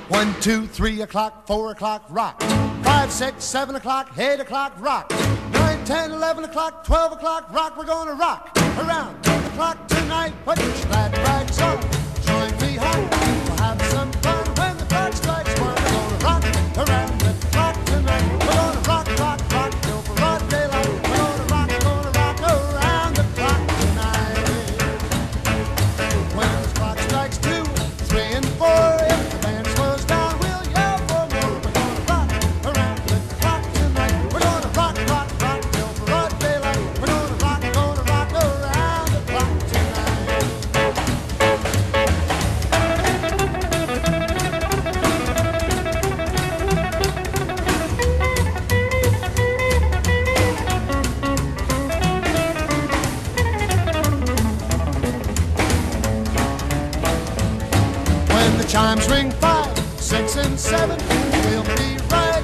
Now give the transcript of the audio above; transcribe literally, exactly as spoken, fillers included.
One, two, three o'clock, four o'clock, rock. Five, six, seven o'clock, eight o'clock, rock. Nine, ten, eleven o'clock, twelve o'clock, rock. We're gonna rock around the clock tonight. Put your glad rags on, join me home. We'll have some fun when the clock strikes one. We're gonna rock around the clock tonight. We're gonna rock, rock, rock till broad daylight. We're gonna rock, gonna rock around the clock tonight. When the clock strikes two, three, and four, if the band slows down, we'll yell for more. We're gonna rock around the clock tonight. We're gonna rock, rock, rock till broad daylight. We're gonna rock, gonna rock around the clock tonight. When the chimes ring five, six, and seven, we'll be right